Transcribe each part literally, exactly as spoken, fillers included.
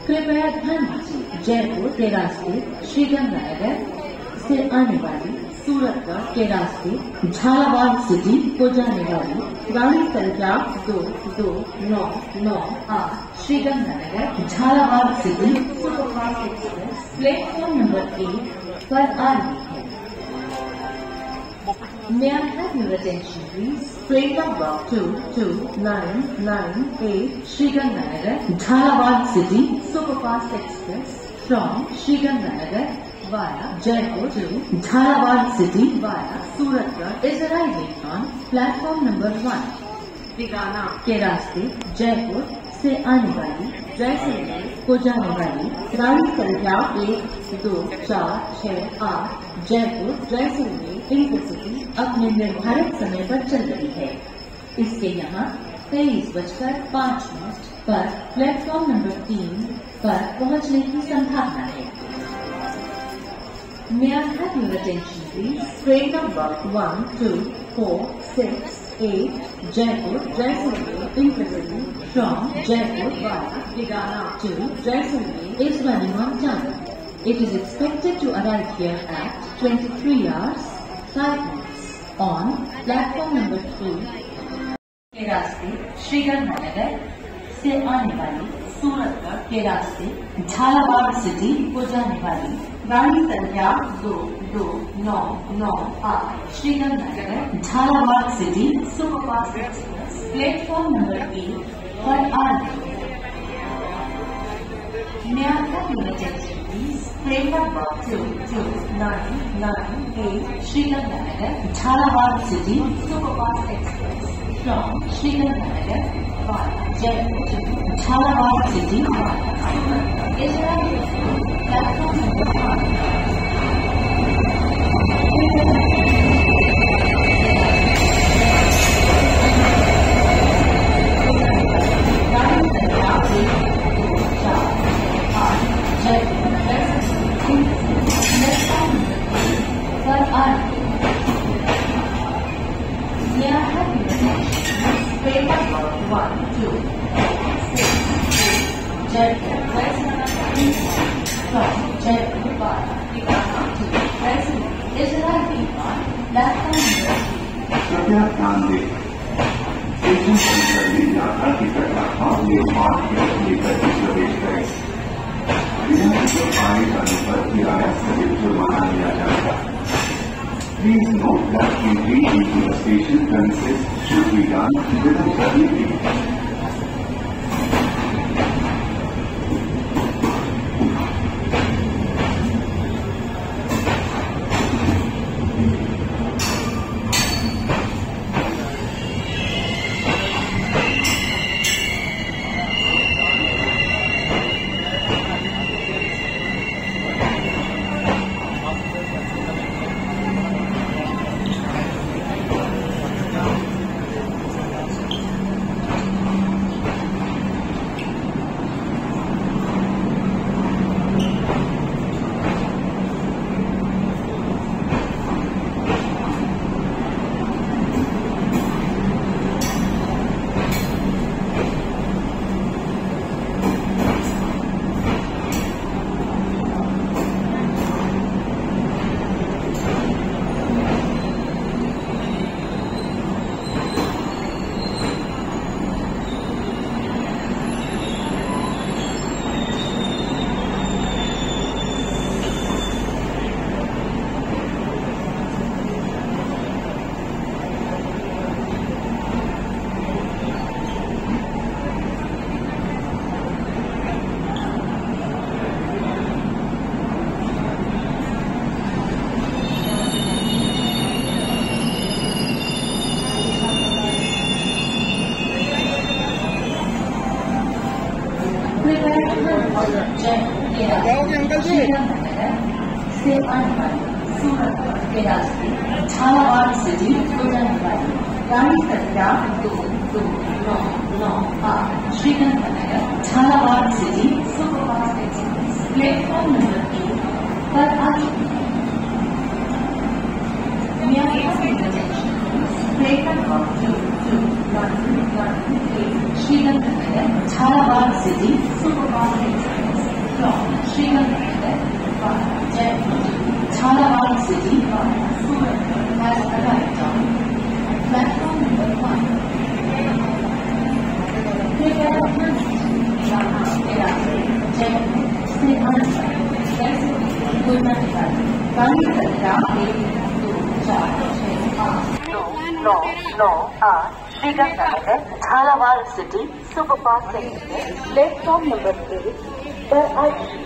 कृपया ध्यान दीजिए, जयपुर के रास्ते श्रीगंगानगर से आने वाली सूरतगढ़ के रास्ते झालावाड़ सिटी को जाने वाली गाड़ी संख्या दो दो नौ नौ आठ Sriganganagar Jhalawar city superfast express platform number एक पर आ रही है। May I have your attention, please? Train number two two nine nine eight Sriganganagar Jhalawad City Superfast Express from Sriganganagar via Jaipur to Jhalawad City via Suratgarh is arriving on platform number one. Bigana के रास्ते जयपुर से आने वाली जैसलमेर को जाने वाली गाड़ी संख्या एक दो चार छह आठ जयपुर जैसलमेर इंटरसिटी अपने निर्धारित समय पर चल रही है। इसके यहाँ तेईस बजकर पाँच मिनट पर प्लेटफॉर्म नंबर तीन पर पहुँचने की संभावना है। May I have your attention, please? Train number one, two, four, six, eight, Jaipur, Jaisalmer, Intercity from Jaipur via Bigana to Jaisalmer is running on time. It is expected to arrive here at twenty-three hours five minutes on platform number three. के रास्ते श्रीगंगानगर से आने वाली सूरतगढ़ के रास्ते Jhalawar city को जाने वाली गाड़ी संख्या दो दो नौ नौ आठ Sriganganagar Jhalawar city superfast express platform number एक पर आ रही है। May I have your attention, please? Train number two two nine nine eight Sriganganagar Jhalawad City Superfast Express from Sriganganagar via Jaipur to Jhalawad City via Suratgarh is arriving on platform number one. कृपया ध्यान दें, station परिसर में यात्रा की platform में पाँच minute लेकर के प्रवेश करें। बिना जुर्माने का अनुबंध किराया सहित जुर्माना लिया जाएगा। Please note that entry into the station premises should be done within thirty feet. से आने वाली सूरतगढ़ के रास्ते झालावाड़ सिटी को जाने वाली गाड़ी संख्या दो दो नौ नौ आठ Sriganganagar Jhalawar city superfast express platform number एक पर आ चुकी है। Sriganganagar Jhalawar city superfast express from Srinagar via Jaipur. Jhalawad City via Surat has arrived on platform number one. कृपया यहाँ जयपुर से आना कैसे गाड़ी संख्या एक दो चार छः आठ नौ नौ नौ आठ Sriganganagar Jhalawar city superfast express platform number एक पर आई।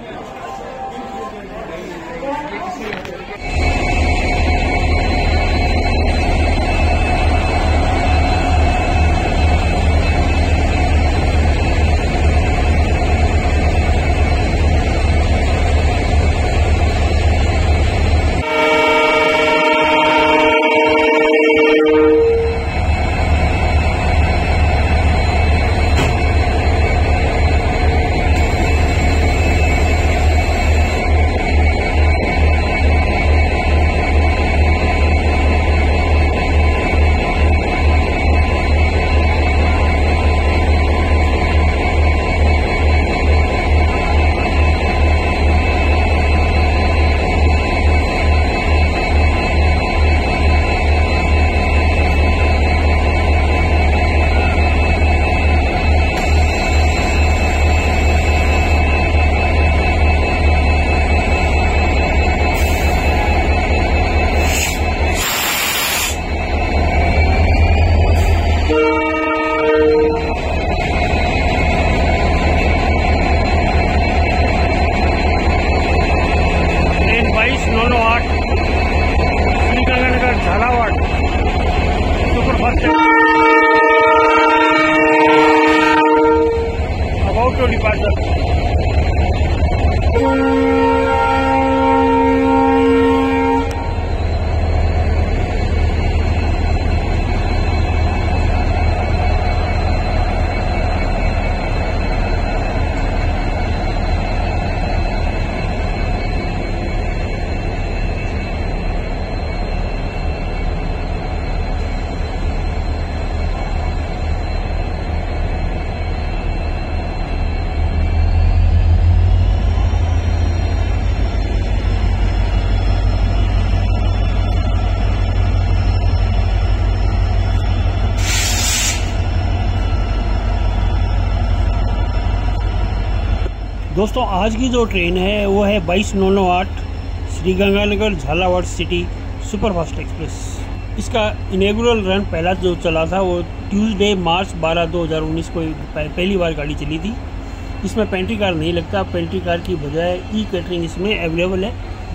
दोस्तों आज की जो ट्रेन है वो है बाईस नौ नौ आठ Sriganganagar Jhalawar city superfast express. इसका इनेगुरल रन पहला जो चला था वो ट्यूसडे मार्च बारह दो हज़ार उन्नीस को पहली बार गाड़ी चली थी। इसमें पेंट्री कार नहीं लगता, पेंट्री कार की बजाय ई कैटरिंग इसमें अवेलेबल है,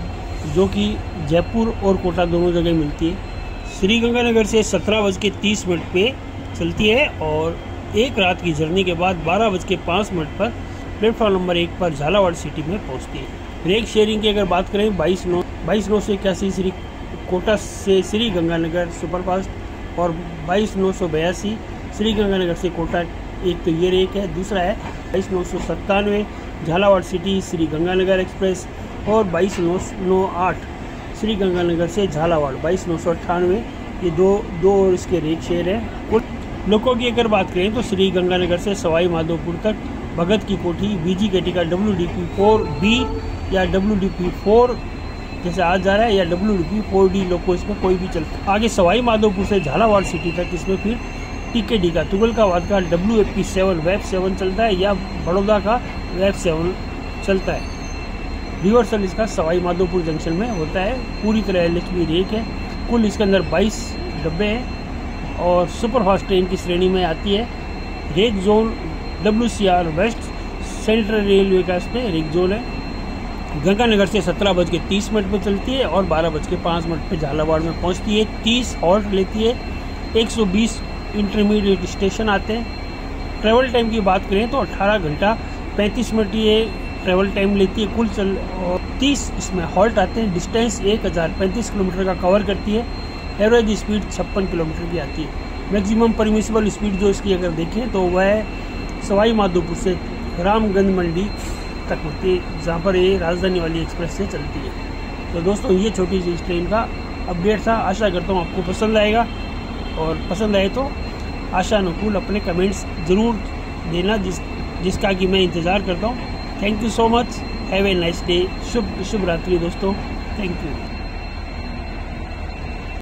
जो कि जयपुर और कोटा दोनों जगह मिलती है। श्रीगंगानगर से सत्रह बज के तीस मिनट पे चलती है और एक रात की जर्नी के बाद बारह बज के पाँच मिनट पर प्लेटफॉर्म नंबर एक पर झालावाड़ सिटी में पहुंचती है। रेक शेयरिंग की अगर बात करें बाईस नौ बाईस नौ सौ इक्यासी श्री कोटा से श्री गंगानगर सुपरफास्ट और बाईस नौ सौ बयासी श्री गंगानगर से कोटा, एक तो ये रेक है। दूसरा है बाईस नौ सौ सत्तानवे झालावाड़ सिटी श्री गंगानगर एक्सप्रेस और बाईस नौ नौ आठ श्री गंगानगर से झालावाड़ बाईस नौ सौ अट्ठानवे। ये दो दो और इसके रेक शेयर है। कुल लोगों की अगर बात करें तो श्री गंगानगर से सवाई माधोपुर तक भगत की कोठी बीजी केटी का W D P four B या डब्ल्यू डी पी फोर जैसे आज जा रहा है या W D P four D loco इसमें कोई भी चलता है। आगे सवाई माधोपुर से झालावाड़ सिटी तक इसमें फिर टी के डी का तुगलकाबाद का डब्ल्यू ए पी सेवन वेब सेवन चलता है या बड़ौदा का वेब सेवन चलता है। रिवर्सल इसका सवाई माधोपुर जंक्शन में होता है। पूरी तरह एल एच बी रेक है। कुल इसके अंदर बाईस डब्बे हैं और सुपरफास्ट ट्रेन की श्रेणी में आती है। Rake zone W C R West Central Railway का इसमें रेक जोन है। गंगानगर से सत्रह बज के तीस मिनट पर चलती है और बारह बज के पाँच मिनट पर झालावाड़ में पहुंचती है। तीस हॉल्ट लेती है। एक सौ बीस इंटरमीडिएट स्टेशन आते हैं। ट्रैवल टाइम की बात करें तो अठारह घंटा पैंतीस मिनट ये ट्रैवल टाइम लेती है कुल चल और तीस इसमें हॉल्ट आते हैं। डिस्टेंस एक हज़ार पैंतीस किलोमीटर का कवर करती है। एवरेज स्पीड छप्पन किलोमीटर की आती है। मैक्सिमम परमिसिबल स्पीड जो इसकी अगर देखें तो वह सवाई माधोपुर से रामगंज मंडी तक होती है, जहाँ पर ये राजधानी वाली एक्सप्रेस से चलती है। तो दोस्तों ये छोटी सी इस ट्रेन का अपडेट था। आशा करता हूँ आपको पसंद आएगा और पसंद आए तो आशा अनुकूल अपने कमेंट्स ज़रूर देना, जिस जिसका कि मैं इंतज़ार करता हूँ। Thank you so much, have a nice day. शुभ शुभ रात्रि दोस्तों, थैंक यू।